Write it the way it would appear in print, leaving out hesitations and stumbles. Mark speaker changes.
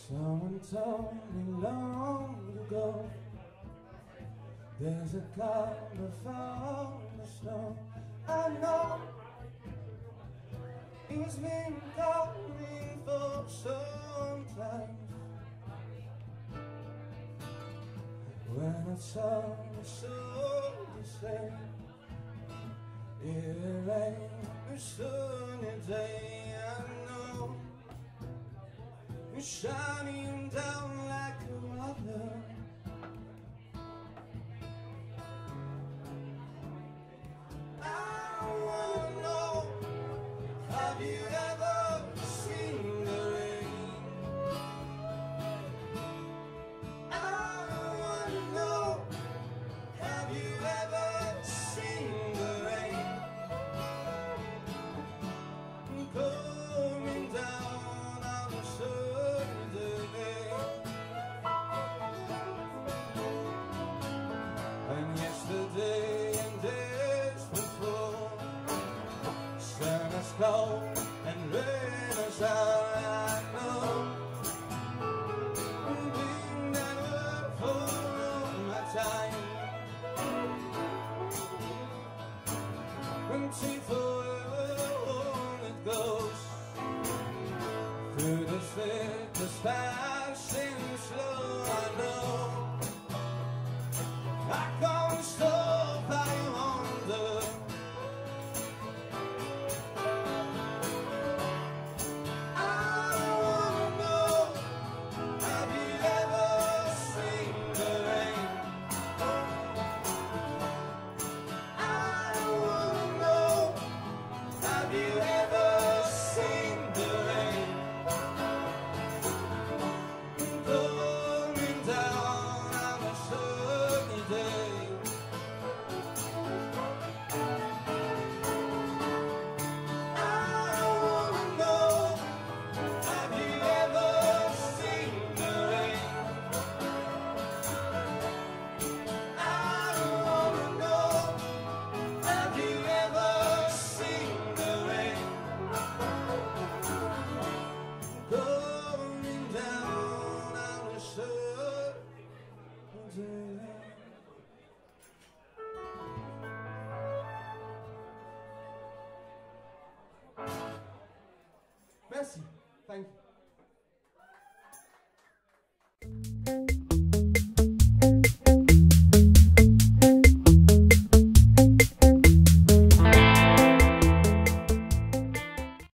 Speaker 1: Someone told me long ago there's a cloud before the snow. I know it's been coming for some time. When I saw the sun say it ain't a sunny day, I know it's shining down like a mother. I wanna know, have you ever seen the rain? I wanna know, have you ever seen the rain coming down on a Sunday day? And yesterday and days before, sun is cold and rain is out, I know. We never for my time, and see forever on it goes through the thickest passing slow. I know I can't stop, I wonder. I wanna know, have you ever seen the rain? I wanna know, have you ever seen the rain coming down on a sunny day? I wanna know, have you ever seen the rain? I wanna know, have you ever seen the rain coming down on a sunny day? Merci, thank you.